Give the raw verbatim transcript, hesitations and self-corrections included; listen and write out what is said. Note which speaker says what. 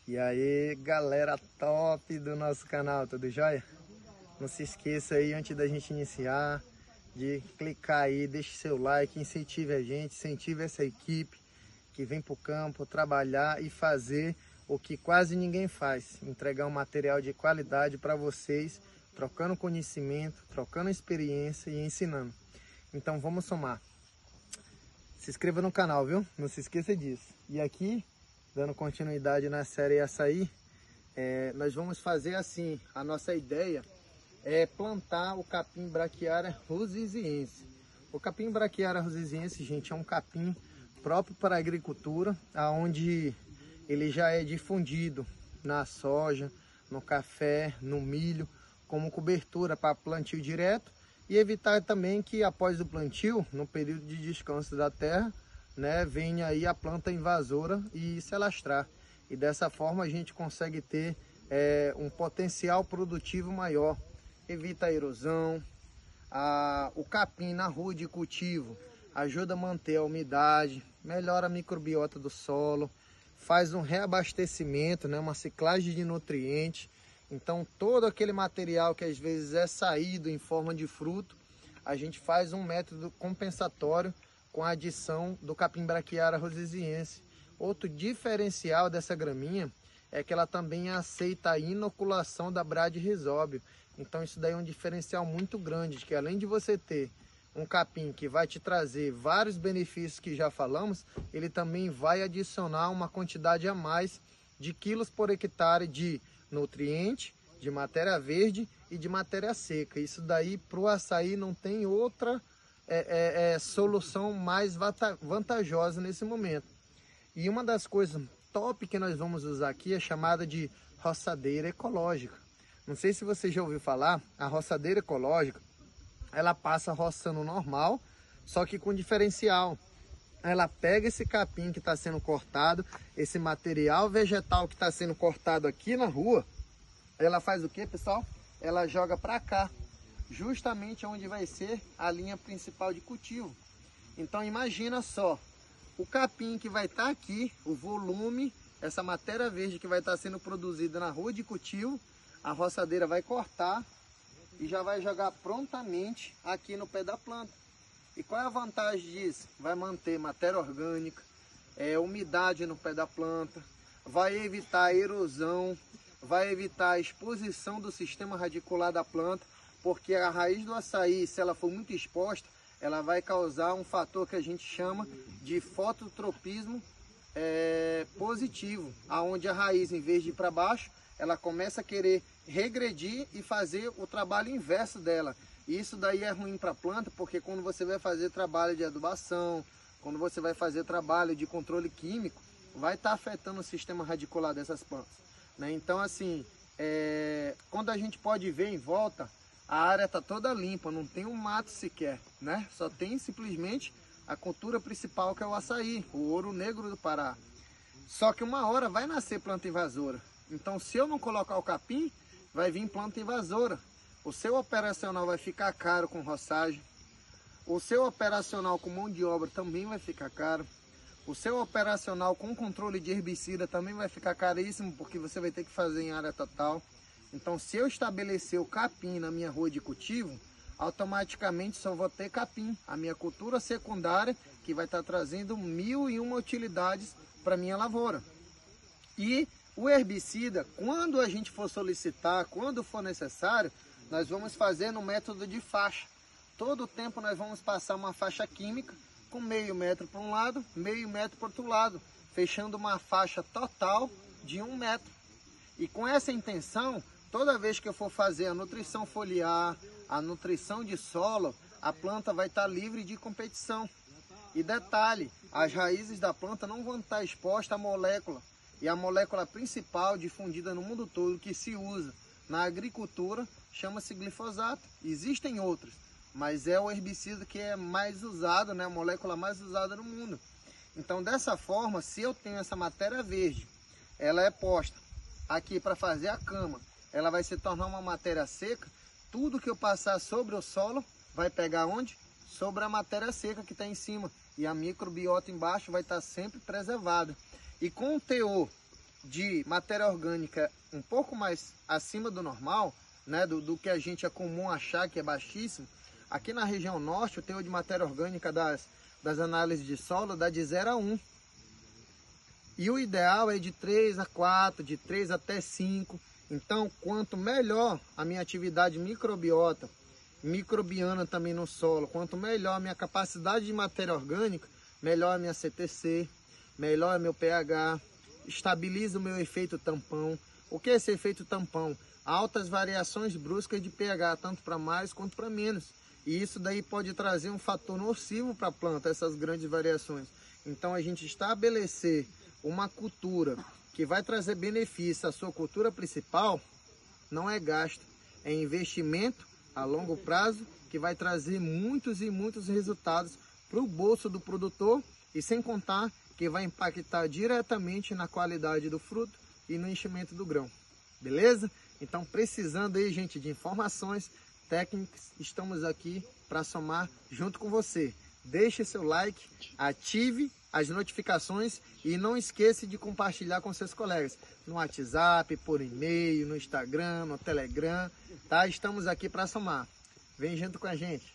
Speaker 1: E aí, galera top do nosso canal, tudo jóia? Não se esqueça aí, antes da gente iniciar, de clicar aí, deixe seu like, incentive a gente, incentive essa equipe que vem para o campo trabalhar e fazer o que quase ninguém faz, entregar um material de qualidade para vocês, trocando conhecimento, trocando experiência e ensinando. Então vamos somar. Se inscreva no canal, viu? Não se esqueça disso. E aqui, dando continuidade na série Açaí, é, nós vamos fazer assim, a nossa ideia é plantar o capim braquiária rosiziense. O capim braquiária rosiziense, gente, é um capim próprio para a agricultura, onde ele já é difundido na soja, no café, no milho, como cobertura para plantio direto, e evitar também que após o plantio, no período de descanso da terra, né, venha aí a planta invasora e se alastrar. E dessa forma a gente consegue ter é, um potencial produtivo maior. Evita a erosão, a, o capim na rua de cultivo ajuda a manter a umidade, melhora a microbiota do solo, faz um reabastecimento, né, uma ciclagem de nutrientes. Então todo aquele material que às vezes é saído em forma de fruto, a gente faz um método compensatório com a adição do capim braquiária rosiziense. Outro diferencial dessa graminha é que ela também aceita a inoculação da bradyrhizóbio. Então isso daí é um diferencial muito grande, de que além de você ter um capim que vai te trazer vários benefícios que já falamos, ele também vai adicionar uma quantidade a mais de quilos por hectare de nutriente, de matéria verde e de matéria seca. Isso daí para o açaí não tem outra é, é, é, solução mais vantajosa nesse momento. E uma das coisas top que nós vamos usar aqui é chamada de roçadeira ecológica. Não sei se você já ouviu falar, a roçadeira ecológica, ela passa roçando normal, só que com diferencial. Ela pega esse capim que está sendo cortado, esse material vegetal que está sendo cortado aqui na rua, ela faz o que, pessoal? Ela joga para cá, justamente onde vai ser a linha principal de cultivo. Então imagina só, o capim que vai estar aqui, o volume, essa matéria verde que vai estar sendo produzida na rua de cultivo, a roçadeira vai cortar e já vai jogar prontamente aqui no pé da planta. E qual é a vantagem disso? Vai manter matéria orgânica, é, umidade no pé da planta, vai evitar a erosão, vai evitar a exposição do sistema radicular da planta, porque a raiz do açaí, se ela for muito exposta, ela vai causar um fator que a gente chama de fototropismo é, positivo, aonde a raiz, em vez de ir para baixo, ela começa a querer regredir e fazer o trabalho inverso dela. E isso daí é ruim para a planta, porque quando você vai fazer trabalho de adubação, quando você vai fazer trabalho de controle químico, vai estar tá afetando o sistema radicular dessas plantas, né? Então assim, é... quando a gente pode ver em volta, a área está toda limpa, não tem um mato sequer, né? Só tem simplesmente a cultura principal, que é o açaí, o ouro negro do Pará. Só que uma hora vai nascer planta invasora. Então se eu não colocar o capim, vai vir planta invasora. O seu operacional vai ficar caro com roçagem. O seu operacional com mão de obra também vai ficar caro. O seu operacional com controle de herbicida também vai ficar caríssimo, porque você vai ter que fazer em área total. Então se eu estabelecer o capim na minha rua de cultivo, automaticamente só vou ter capim, a minha cultura secundária, que vai estar trazendo mil e uma utilidades para minha lavoura. E o herbicida, quando a gente for solicitar, quando for necessário, nós vamos fazer no método de faixa. Todo o tempo nós vamos passar uma faixa química com meio metro para um lado, meio metro para o outro lado, fechando uma faixa total de um metro. E com essa intenção, toda vez que eu for fazer a nutrição foliar, a nutrição de solo, a planta vai estar livre de competição. E detalhe, as raízes da planta não vão estar expostas à molécula. E a molécula principal difundida no mundo todo que se usa na agricultura chama-se glifosato. Existem outros, mas é o herbicida que é mais usado, né? A molécula mais usada no mundo. Então dessa forma, se eu tenho essa matéria verde, ela é posta aqui para fazer a cama, ela vai se tornar uma matéria seca, tudo que eu passar sobre o solo vai pegar onde? Sobre a matéria seca que está em cima. E a microbiota embaixo vai estar sempre preservada. E com o teor de matéria orgânica um pouco mais acima do normal, né, do, do que a gente é comum achar que é baixíssimo, aqui na região norte o teor de matéria orgânica das, das análises de solo dá de zero a um. E o ideal é de três a quatro, de três até cinco. Então, quanto melhor a minha atividade microbiota, microbiana também no solo, quanto melhor a minha capacidade de matéria orgânica, melhor a minha C T C, melhor é meu pH, estabiliza o meu efeito tampão. O que é esse efeito tampão? Altas variações bruscas de pH, tanto para mais quanto para menos. E isso daí pode trazer um fator nocivo para a planta, essas grandes variações. Então a gente estabelecer uma cultura que vai trazer benefício à sua cultura principal, não é gasto, é investimento a longo prazo que vai trazer muitos e muitos resultados para o bolso do produtor e sem contar que vai impactar diretamente na qualidade do fruto e no enchimento do grão. Beleza? Então, precisando aí, gente, de informações técnicas, estamos aqui para somar junto com você. Deixe seu like, ative as notificações e não esqueça de compartilhar com seus colegas no WhatsApp, por e-mail, no Instagram, no Telegram, tá? Estamos aqui para somar. Vem junto com a gente.